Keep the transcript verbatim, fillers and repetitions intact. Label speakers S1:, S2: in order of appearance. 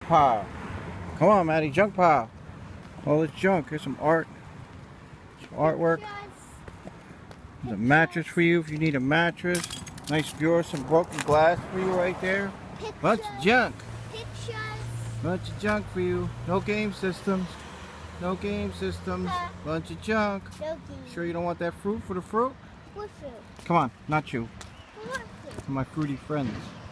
S1: Pile. Come on, Maddie, junk pile. All this junk. Here's some art. Some artwork. There's a mattress for you if you need a mattress. Nice view of some broken glass for you right there.
S2: Pictures.
S1: Bunch of junk.
S2: Pictures.
S1: Bunch of junk for you. No game systems. No game systems.
S2: Huh.
S1: Bunch of junk.
S2: No game.
S1: Sure you don't want that fruit for the fruit?
S2: What fruit?
S1: Come on, not you.
S2: What fruit?
S1: My fruity friends.